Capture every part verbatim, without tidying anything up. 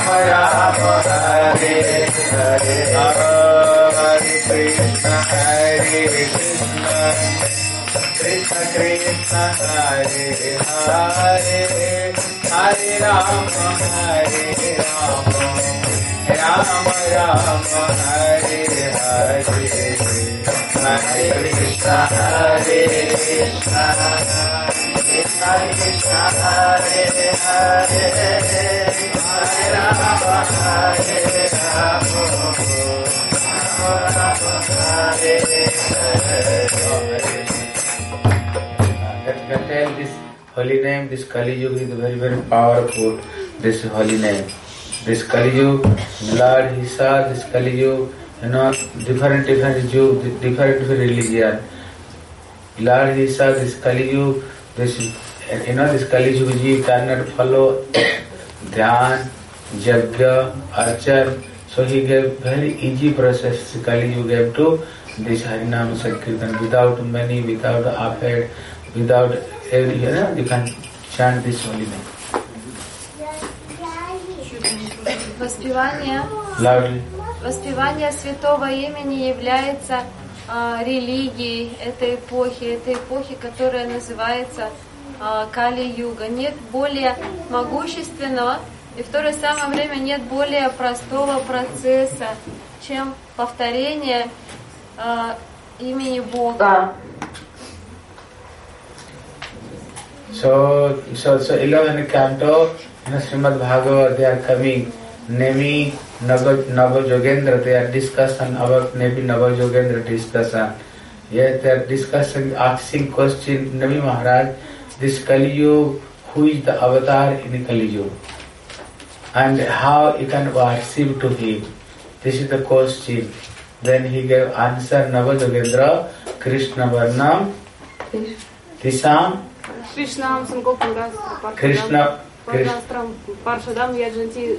Rama Hare Hare Hare Krishna Hare Krishna Krishna Krishna Hare Hare Hare Rama Hare Rama Rama Rama Hare Hare Hare Krishna Hare Krishna Krishna Krishna Hare Hare Hare Rama Hare Rama Rama Hare Hare. Let me tell this holy name, this Kali Yuga is very very powerful. This holy name, this Kali Yuga, Lord he saw this Kali Yuga, you know, different different Jew, different different religion. Lord he saw this Kali Yuga, this you know this Kali Yuga ji cannot follow Dhyan, Yajna, Archan. So he gave very easy process. Kali Yuga gave to this Harinam Sankirtan without many, without effort, without every, you know, you can chant this holy name. Воспевание, воспевание святого имени является э, религией этой эпохи, этой эпохи, которая называется э, Кали-юга. Нет более могущественного и в то же самое время нет более простого процесса, чем повторение э, имени Бога. So, so, so eleven canto, in Srimad Bhagavad, they are coming. Nemi Navajogendra, they are discussing about Nemi Navajogendra discussion. Yes, they are discussing, asking question, Nemi Maharaj, this Kali Yuga, who is the avatar in Kali Yuga? And how you can worship to him? This is the question. Then he gave answer, Navajogendra, Krishna Varnam, Tisam, Krishna Sankopura, Krishna Паршадам Яджанти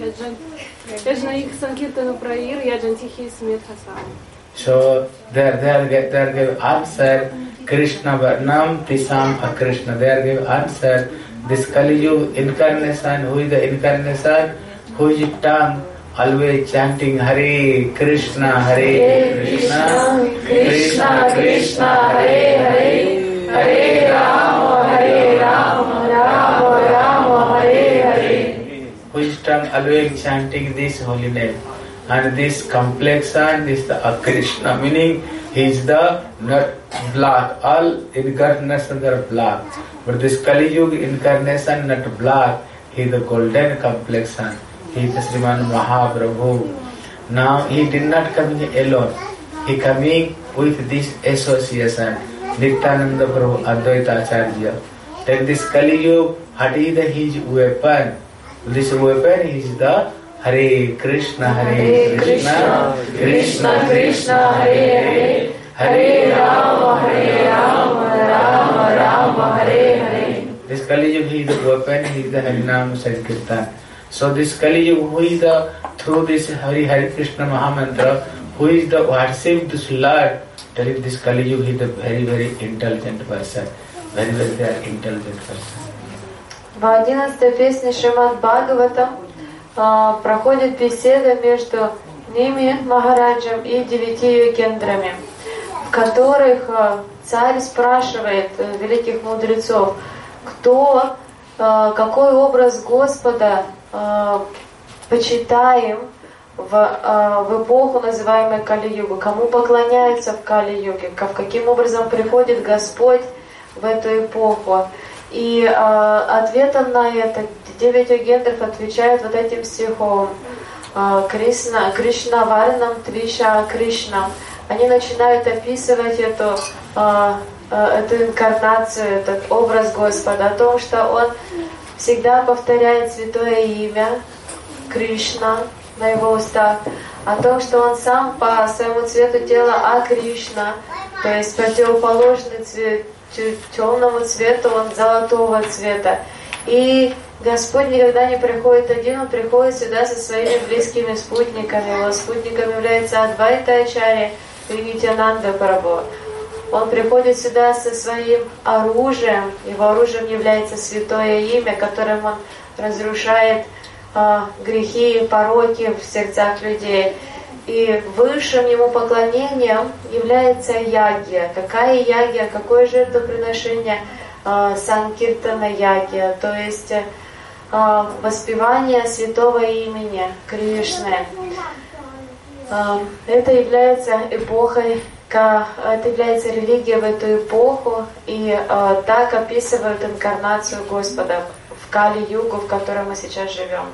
Яджаник Sankirtanu Prair Yajantihi Smithasam. So there there there give answer Krishna Varnam Tisam Krishna. There give answer this Kali Yuga incarnation, who is the incarnation, who is tongue always chanting Hare Krishna Hare Krishna Krishna Krishna Hare Hare Hare Rama Hare Rama Rama Rama Hare Hare. Who is tongue always chanting this holy name. And this complexion is the Krishna, meaning he is the not black. All incarnations are black. But this Kali Yuga incarnation not black, he is the golden complexion. He is the Sriman Mahaprabhu. Now he did not come alone. He coming with this association. Nityananda Prabhu Advaita Acharya. Then this Kali Yuga, what is the his weapon? This weapon is the Hare Krishna, Hare Krishna, Krishna Krishna, Hare Hare, Hare Rama, Hare Rama, Rama Rama, Hare Hare. This Kali Yuga is the weapon, he is the Harinam Sankirtan. So this Kali Yuga, who is the, through this Hare Hare Krishna Mahamantra, who is the worship this Lord, telling this Kali Yuga, he is a very, very intelligent person. Very, very, very intelligent person. В одиннадцатой песне Шримад Бхагаватам Uh, проходит беседа между Ними Махараджем и девяти йогендрами, в которых uh, царь спрашивает uh, великих мудрецов, кто, uh, какой образ Господа uh, почитаем в, uh, в эпоху, называемой Кали-югу, кому поклоняются в Кали-юге, каким образом приходит Господь в эту эпоху. И э, ответом на это девять йогендров отвечают вот этим стихом э, Кришна, Кришна Варнам Твиша Кришна. Они начинают описывать эту, э, э, эту инкарнацию, этот образ Господа, о том, что Он всегда повторяет святое имя Кришна на Его устах, о том, что Он сам по своему цвету тела А-Кришна, то есть противоположный цвет темному цвету, он золотого цвета. И Господь никогда не приходит один, Он приходит сюда со своими близкими спутниками. Его спутником является Адвайта Ачарья и Нитьянанда Прабху. Он приходит сюда со своим оружием. Его оружием является святое имя, которым Он разрушает а, грехи, пороки в сердцах людей. И высшим ему поклонением является ягья. Какая ягья? Какое жертвоприношение? А, Санкиртана ягья, то есть а, воспевание святого имени Кришны. А, это является эпохой, это является религией в эту эпоху, и а, так описывают инкарнацию Господа в Кали-югу, в которой мы сейчас живем.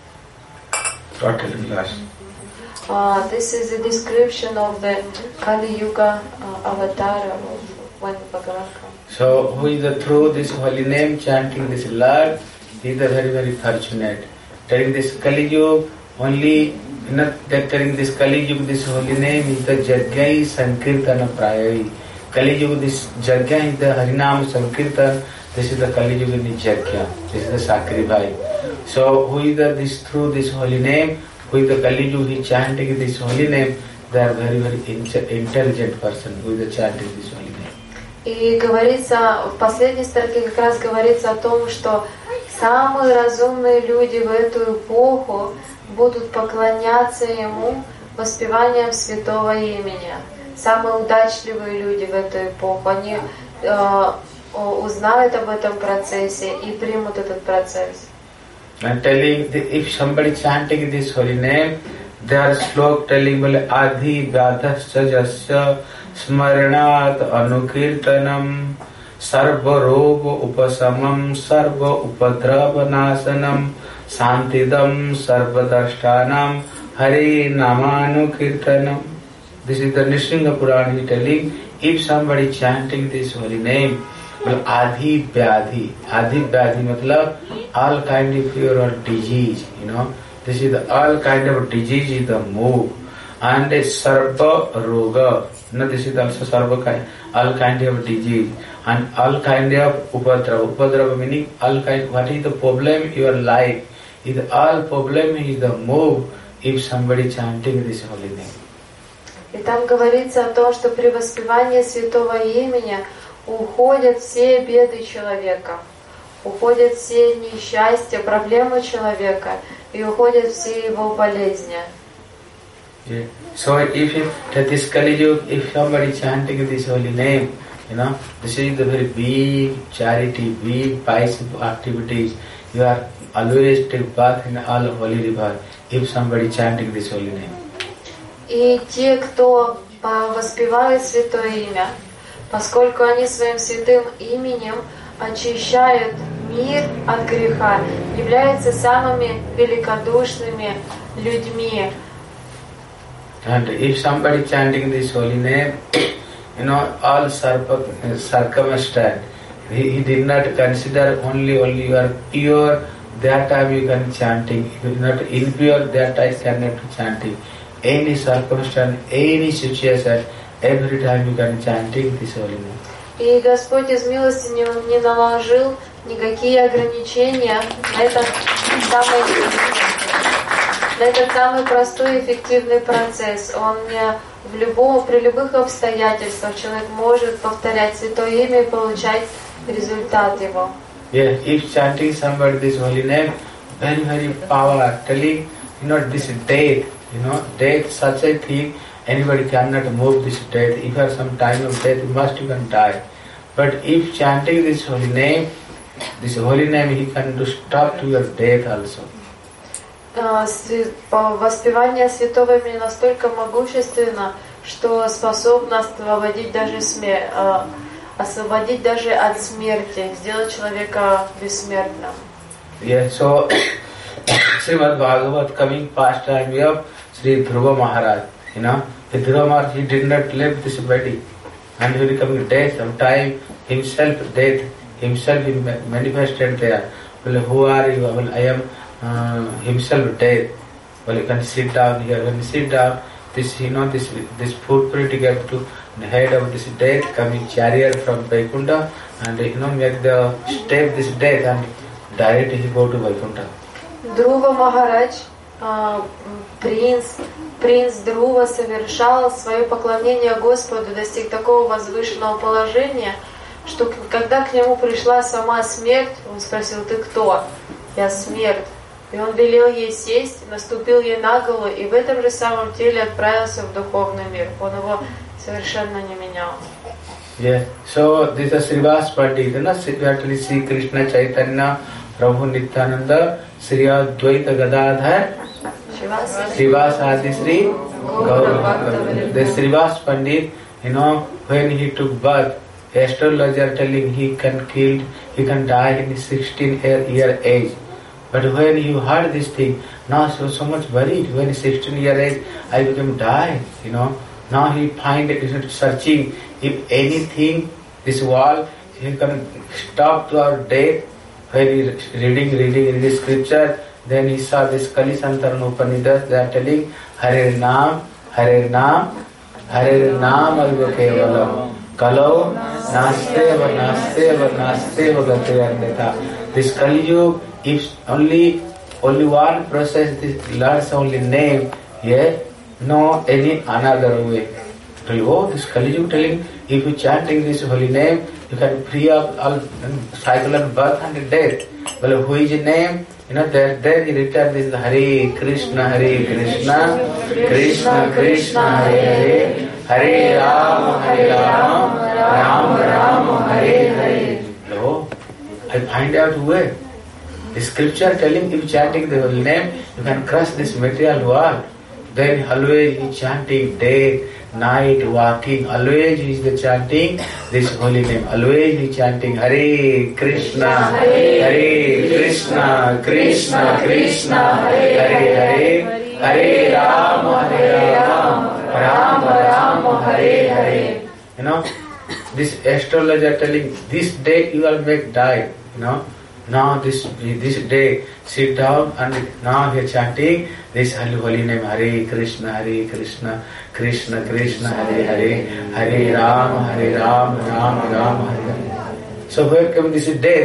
Uh, this is a description of the Kali Yuga uh, avatar of when Bhagavan comes. So, who is the, through this holy name chanting this Lord, he is the very very fortunate. During this Kali Yuga, only not that during this Kali Yuga, this holy name is the Jagya Sankirtana Prayai. Kali Yuga, this Jagya is the Harinam Sankirtan. This is the Kali Yuga Jagya. This is the sacrifice. So, who is the this through this holy name? Who is the Kali Yuga, he chanting this holy name, they are very, very intelligent person who is chanting this holy name. И говорится, в последней строке как раз говорится о том, что самые разумные люди в эту эпоху будут поклоняться ему воспеванием святого имени. Самые удачливые люди в эту эпоху, они э, узнают об этом процессе и примут этот процесс. And telling the, if somebody chanting this holy name, they are slok telling bole adhi vyadhasya jasya smaranat anukirtanam sarva roga upasamam sarva upadrava nasanam santidam sarva darshtanam hare namanukirtanam. This is the Nrsimha Purana he telling, if somebody chanting this holy name, well, adhi vyadhi, adhi vyadhi matlab all kind of fear or disease, you know. This is the all kind of disease is the move. And a sarva roga, you know, this is also sarva kind, all kind of disease. And all kind of upadrava. Upadrava meaning all kind, what is the problem in your life? Is all problem is the move if somebody chanting this holy name. И там говорится о том, что при воспевании святого имени уходят все беды человека. Уходят все несчастья, проблемы человека, и уходят все его болезни. Yeah. So if it, that is Kali Yuga, if somebody chanting this holy name, you know, this is the very big charity, big pious activities. You are always take bath in all holy river if somebody chanting this holy name. И те, кто воспевает святое имя, поскольку они своим святым именем очищают мир от греха, являются самыми великодушными людьми. And if somebody chanting this holy name, you know, all circumstance, he, he did not consider only only you are pure, that time you can chanting. If you are not impure, that time you cannot chanting. Any circumstance, any situation, every time you can chanting this holy name. И Господь из милости не, не наложил никакие ограничения на этот самый, на этот самый простой и эффективный процесс. Он не в любом, при любых обстоятельствах человек может повторять святое имя и получать результат его. Yeah, if chanting somebody this holy name, very very power, telling, you know, this death, you know, death such a thing. Anybody cannot move this death. If you have some time of death, you must you can die. But if chanting this holy name, this holy name, he can do stop to your death also. Воспевание святого имени настолько могущественно, что способно освободить даже смерть, освободить даже от смерти, сделать человека бессмертным. Yeah, so Srimad Bhagavad coming past time of Sri Dhruva Maharaj. You know, the Dhruva Maharaj, he did not leave this body, and he becoming death of time himself, death himself he manifested there. Well, who are you? Well, I am uh, himself death. Well, you can sit down here. When you sit down, this you know this this footprint gave to the head of this death coming chariot from Vaikuntha, and you know make the step this death and directly he go to Vaikuntha. Dhruva Maharaj, uh, принц, принц Друва совершал свое поклонение Господу, достиг такого возвышенного положения, что когда к нему пришла сама смерть, он спросил: ты кто? Я смерть. И он велел ей сесть, наступил ей на голову, и в этом же самом теле отправился в духовный мир. Он его совершенно не менял. Yeah. So this is Srivas Pandit, na actually Sri Krishna Chaitanya, Prabhu Nityananda, Sri Advaita Gadadhar, Srivas Adi Sri Gaur. The Srivas Pandit, you know, when he took birth, astrologer telling he can kill, he can die in his sixteen year age. But when you heard this thing, now he was so much worried. When sixteen year age, I became die, you know. Now he find it, searching if anything, this wall, he can stop to our death. When he reading, reading in the scripture, then he saw this Kali Santarana Upanishads, they are telling Hare Naam, Hare Naam, Hare Naam Alva Kevalam, Kalau Nasteva, Nasteva, Nasteva Gate Andeta. This Kali Yuga, if only only one process, this learns only name, yeah, no any another way. Oh, this Kali Yuga telling, if you chanting this holy name, you can free up all cycle of birth and death. Well, who is the name? You know, there, there he written this Hare Krishna, Hare Krishna, Krishna Krishna, Hare Hare, Hare Rama, Hare Rama, Rama Rama, Hare Hare. Oh, I find out where. The scripture telling if chanting the holy name, you can crush this material world. Then always he chanting day, night, walking, always he is the chanting this holy name. Always he chanting Hare Krishna, Hare Krishna, Krishna Krishna, Hare Hare, Hare Rama, Hare Rama, Rama Rama, Hare Hare. You know, this astrologer telling this day you will make die, you know. Now this this day sit down and now he is chanting this holy, holy name Hare Krishna, Hare Krishna, Krishna Krishna, Hare Hare, Hare Rama, Hare Rama, Rama Rama, Hare Hare. So where came this death?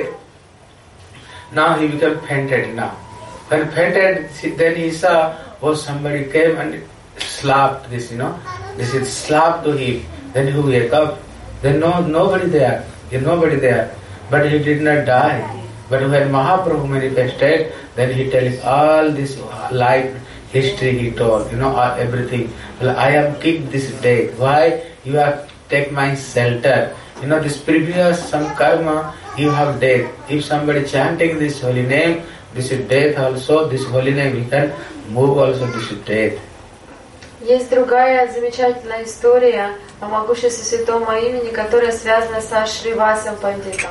Now he became fainted now. When fainted, then he saw, oh, somebody came and slapped this, you know. This is slapped to him. Then he wake up. Then no nobody there. There nobody there. But he did not die. But when Mahaprabhu manifested, then he tells all this life history he told, you know, everything. Well, I am kicked this day. Why? You have take my shelter. You know, this previous some karma, you have death. If somebody chanting this holy name, this is death also. This holy name, he can move also this is death. Есть другая замечательная история о могуществе святого имени, которая связана со Шривасом Пандитом.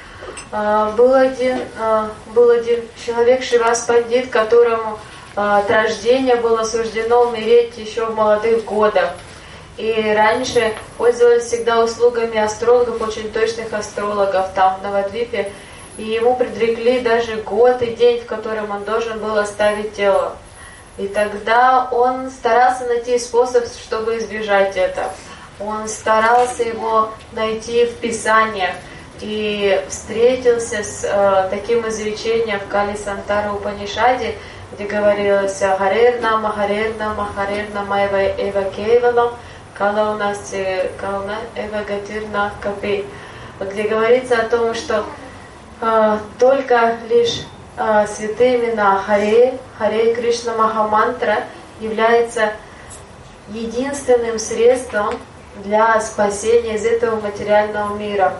Был один, был один человек, Шривас Пандит, которому от рождения было суждено умереть еще в молодых годах. И раньше пользовались всегда услугами астрологов, очень точных астрологов там в Навадвипе. И ему предрекли даже год и день, в котором он должен был оставить тело. И тогда он старался найти способ, чтобы избежать этого. Он старался его найти в Писаниях. И встретился с э, таким изречением в Кали Сантара Упанишаде, где говорилось «Харер нама, харер нама, харер нама эва кейвалам, кала у нас кална эва гатир нах капи», где говорится о том, что э, только лишь э, святые имена Харе, Харе Кришна Махамантра является единственным средством для спасения из этого материального мира.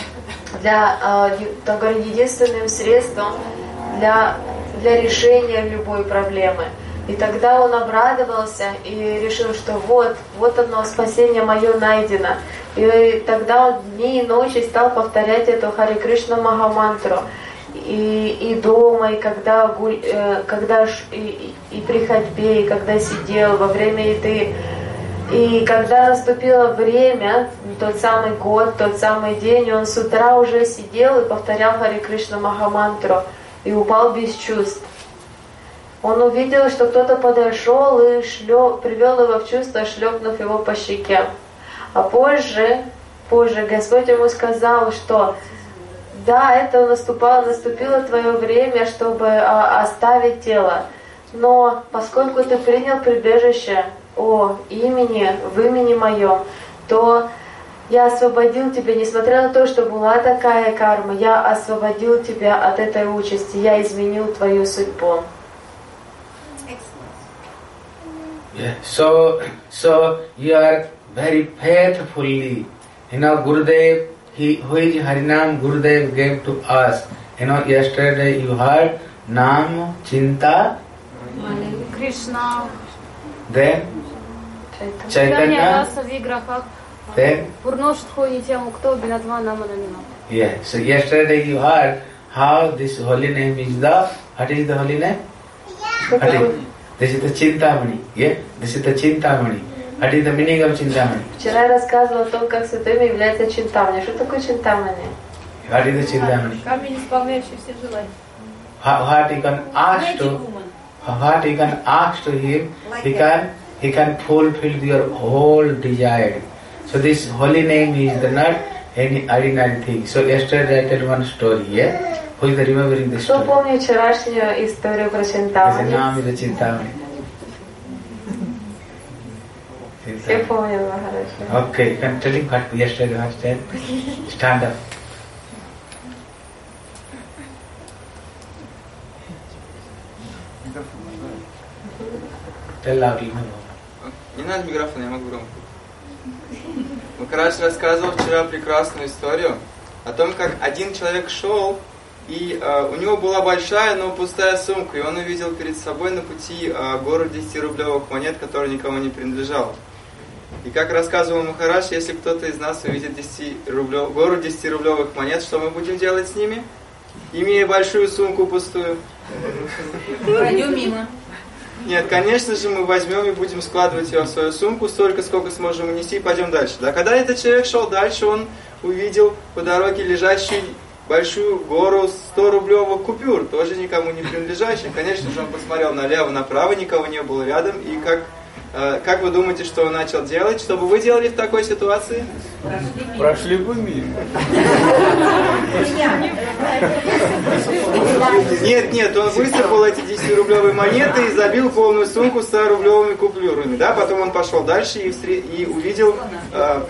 Для, так говоря, единственным средством для, для решения любой проблемы. И тогда он обрадовался и решил, что вот, вот оно, спасение мое найдено. И тогда он дни и ночи стал повторять эту Харе Кришна Махамантру. И, и дома, и когда, когда и, и при ходьбе, и когда сидел во время еды. И когда наступило время, тот самый год, тот самый день, он с утра уже сидел и повторял Харе Кришна Махамантру и упал без чувств. Он увидел, что кто-то подошел и шлеп, привел его в чувство, шлепнув его по щеке. А позже, позже Господь ему сказал, что да, это наступало, наступило твое время, чтобы а, оставить тело. Но поскольку ты принял прибежище о имени, в имени моем, то я освободил тебя, несмотря на то, что была такая карма, я освободил тебя от этой участи, я изменил твою судьбу. Yeah. So, so you are very faithfully. You know, Gurudev, he, who is Harinam Gurudev gave to us. You know, yesterday you heard Nam, Chinta, Krishna, then Chaitanya Chaitanya, Rasa Vigrahak, then Purnoshtho Nityam Ukto Binatva Namananima. yeah. So yesterday you heard how this holy name is the, what is the holy name? What is, this is the Chintamani. Yeah, this is the Chintamani. What is the meaning of Chintamani? Вчера я рассказывала о том, как святым является Чинтамани. Что такое Чинтамани? What is the Chintamani? Камень, исполняющий все желания. What you can ask to, what you can ask to him, he can, he can fulfill your whole desire. So this holy name is the not any ordinary thing. So yesterday I tell one story. Yeah, who is remembering this Кто story? помнит вчерашнюю историю про His Чинтамани? name is the Chintamani. Все помнят, Махарадж. Okay, you can tell him what yesterday was said. Stand up. Tell loudly. Не надо микрофон, я могу громко. Махарадж рассказывал вчера прекрасную историю о том, как один человек шел, и э, у него была большая, но пустая сумка, и он увидел перед собой на пути э, гору десятирублевых монет, которая никому не принадлежала. И как рассказывал Махарадж, если кто-то из нас увидит десятирублев... гору десятирублевых монет, что мы будем делать с ними, имея большую сумку пустую? Пройдем мимо. Нет, конечно же, мы возьмем и будем складывать ее в свою сумку столько, сколько сможем унести, и пойдем дальше. Да, когда этот человек шел дальше, он увидел по дороге лежащую большую гору сто-рублевых купюр, тоже никому не принадлежащих. Конечно же, он посмотрел налево, направо, никого не было рядом. И как, э, как вы думаете, что он начал делать? Что бы вы делали в такой ситуации? Прошли бы мимо. Нет, нет, он высыпал эти десятирублевые монеты и забил полную сумку ста-рублевыми купюрами. Да? Потом он пошел дальше и, встр... и увидел... Э...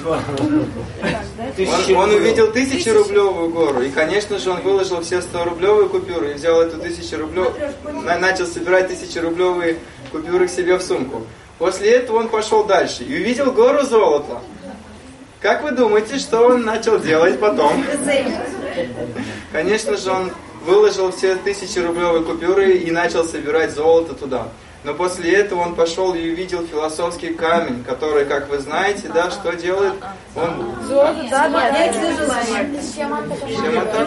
Он, он увидел тысячерублевую гору. И, конечно же, он выложил все сто-рублевые купюры и взял эту тысячерублевую... Начал собирать тысячерублевые купюры к себе в сумку. После этого он пошел дальше и увидел гору золота. Как вы думаете, что он начал делать потом? Конечно же, он выложил все тысячерублевые купюры и начал собирать золото туда. Но после этого он пошел и увидел философский камень, который, как вы знаете, да, что делает? Он... Золото, да, да, да. Чем он так?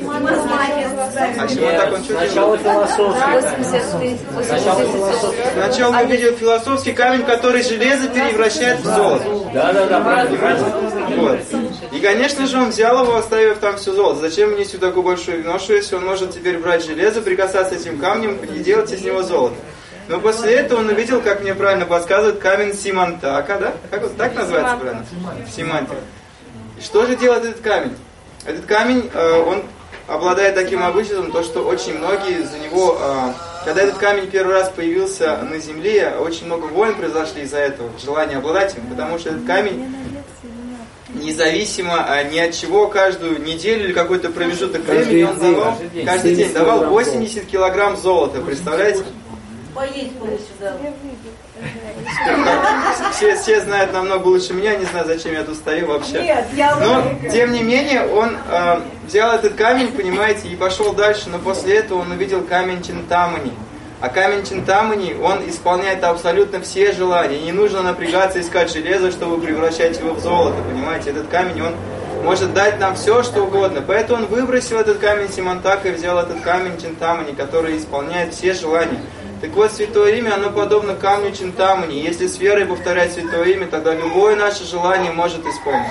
А чем он так он что Сначала делает? философский. Сначала философский. Сначала он увидел философский камень, который железо превращает в золото. Да, да, да, правильно. Вот. И, конечно же, он взял его, оставив там все золото. Зачем мне сюда такую большую ношу, если он может теперь брать железо, прикасаться этим камнем и делать из него золото? Но после этого он увидел, как мне правильно подсказывают, камень Симантака, да? Как вот так называется правильно? Симантик. И что же делает этот камень? Этот камень, э, он обладает таким обычаем, то, что очень многие за него... Э, когда этот камень первый раз появился на земле, очень много войн произошли из-за этого, желания обладать им, потому что этот камень независимо а, ни от чего, каждую неделю или какой-то промежуток времени он давал, каждый день давал восемьдесят килограмм золота, представляете? Поесть было сюда. Все, все знают намного лучше меня, не знаю, зачем я тут стою вообще. Нет, я... Но, тем не менее, он э, взял этот камень, понимаете, и пошел дальше, но после этого он увидел камень Чинтамани. А камень Чинтамани, он исполняет абсолютно все желания. Не нужно напрягаться, искать железо, чтобы превращать его в золото, понимаете. Этот камень, он может дать нам все, что угодно. Поэтому он выбросил этот камень Симантака и взял этот камень Чинтамани, который исполняет все желания. Так вот, Святое Имя, оно подобно камню Чинтамани. Если с верой повторять Святое Имя, тогда любое наше желание может исполниться.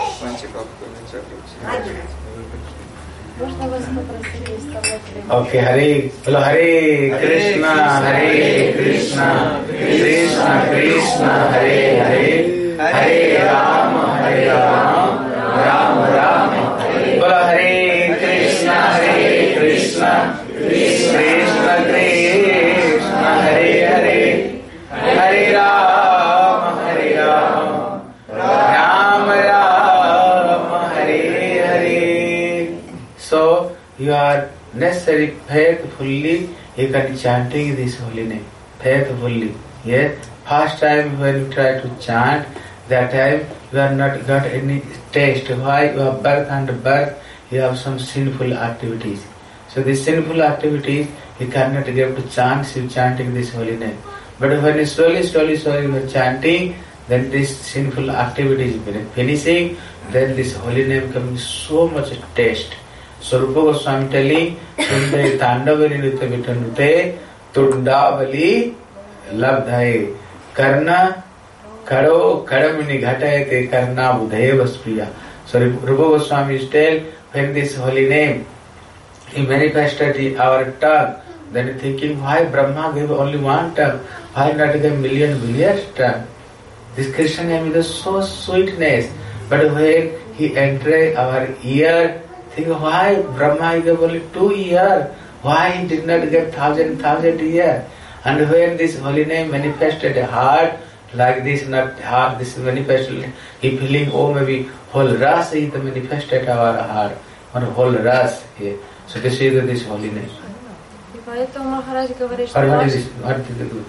Можно вас попросить вставать? Okay, Hare, hello, Hare Krishna, Hare Krishna, Krishna Krishna, Hare Hare, Hare Rama, Hare Rama, Rama Rama, hello, Hare Krishna, Hare Krishna, Krishna Krishna, Hare Hare, Hare Rama, Hare Rama, Rama Rama, Hare Hare. So you are necessarily faithfully you can chanting this holy name faithfully. Yeah, first time when you try to chant, that time you have not got any taste. Why? You have birth and birth, you have some sinful activities. So these sinful activities you cannot get to chant, you chanting this holy name. But when you slowly, slowly, slowly you are chanting, then this sinful activity is finishing, then this holy name comes so much taste. So Rupa Goswami telling, Sunde Tandavani Nritya Vitanute, Tundavali Labdhaye, Karna Karo Kadamini Ghatayate Karna Budhaya Vaspriya. So Rupa Goswami is telling, when this holy name he manifested in our tongue, then thinking, why Brahma gave only one tongue? Why not give million billion tongue? This Krishna name is so sweetness. But when he entered our ear, think why Brahma gave only two ears? Why he did not get thousand thousand ears? And when this holy name manifested a heart like this, not heart, this manifested, he feeling, oh maybe whole rasa is manifested our heart, or whole rasa here. So this is this holy name. И поэтому Махарадж говорит, что What ваш... is this? What is the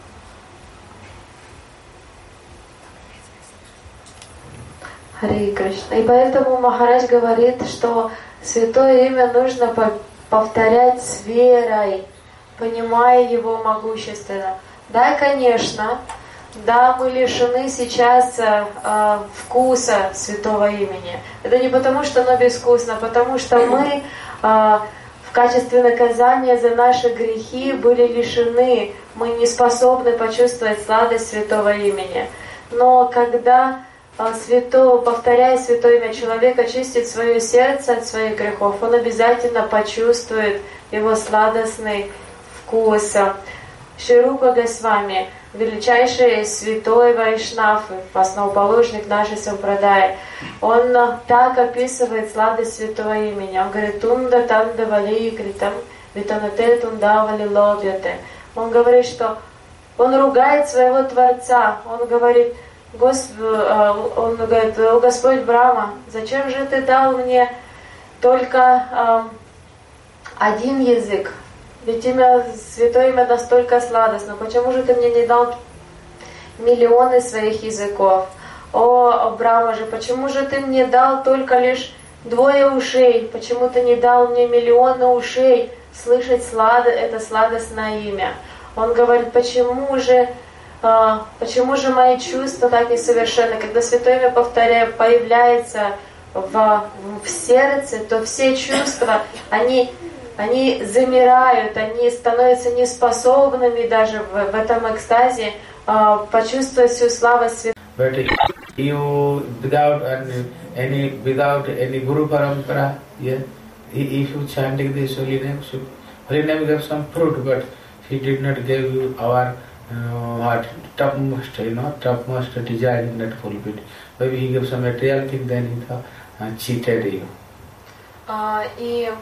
Харе Кришна. И поэтому Махарадж говорит, что святое имя нужно повторять с верой, понимая его могущественно. Да, конечно, да, мы лишены сейчас э, вкуса святого имени. Это не потому, что оно безвкусно, а потому что мы э, в качестве наказания за наши грехи были лишены, мы не способны почувствовать сладость святого имени. Но когда свято, повторяя святое имя, человек очистит свое сердце от своих грехов, он обязательно почувствует его сладостный вкус. Шри Рупа Госвами, величайший святой Вайшнав, основоположник нашей сампрадаи, он так описывает сладость святого имени. Он говорит, тунда танда вали критам, витанате тунда вали лобьяте. Он говорит, что он ругает своего Творца. Он говорит, Гос... он говорит, о Господь Брахма, зачем же ты дал мне только э, один язык? Ведь имя, святое имя настолько сладостно. Почему же ты мне не дал миллионы своих языков? О, о Брахма же, почему же ты мне дал только лишь двое ушей? Почему ты не дал мне миллионы ушей слышать слад... это сладостное имя? Он говорит, почему же, э, почему же мои чувства так несовершенны? Когда святое имя, повторяю, появляется в, в сердце, то все чувства, они... они замирают, они становятся неспособными даже в, в этом экстазе uh, почувствовать всю славу святого. But you, without any, without any Guru Parampara, yeah, if you chanting this holy name, so holy name gave some fruit, but he did not give you our uh, what topmost, you know, topmost desire in that fulfilled. Maybe he gave some material thing, then he thought, uh, cheated you. Uh, и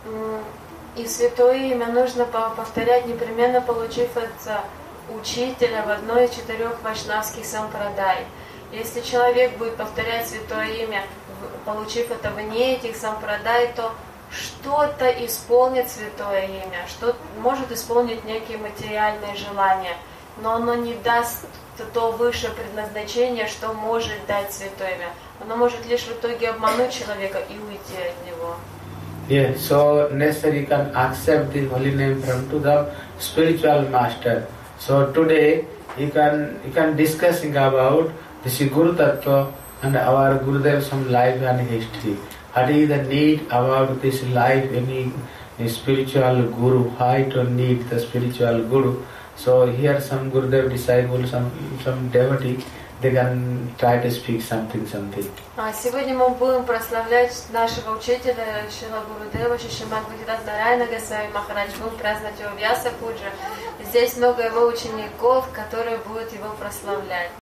И святое имя нужно повторять, непременно получив от учителя в одной из четырех вайшнавских сампрадай. Если человек будет повторять святое имя, получив это вне этих сампрадай, то что-то исполнит святое имя, что может исполнить некие материальные желания, но оно не даст то высшее предназначение, что может дать святое имя. Оно может лишь в итоге обмануть человека и уйти от него. Yeah, so necessary you can accept the holy name from to the spiritual master. So today you can you can discussing about this Guru Tattva and our Gurudev some life and history. What is the need about this life? Any spiritual Guru? Why to need the spiritual Guru? So here some Gurudev disciple, some some devotee, they can try to speak something, something. Сегодня мы будем прославлять нашего учителя Шрила Гурудева, Шишимат Бхактивиданта Нараяна Госвами Махарадж. Будем праздновать его Вьяса Пуджа. Здесь много его учеников, которые будут его прославлять.